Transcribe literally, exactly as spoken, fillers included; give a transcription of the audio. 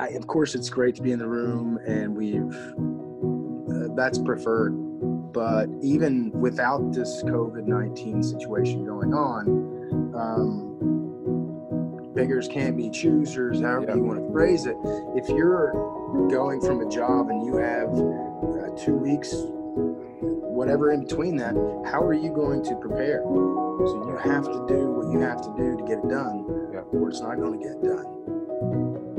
I, of course, it's great to be in the room, and we've uh, that's preferred. But even without this COVID nineteen situation going on, um, beggars can't be choosers, however yeah. you want to phrase it. If you're going from a job and you have uh, two weeks, whatever in between that, how are you going to prepare? So you have to do what you have to do to get it done, yeah. or it's not going to get done.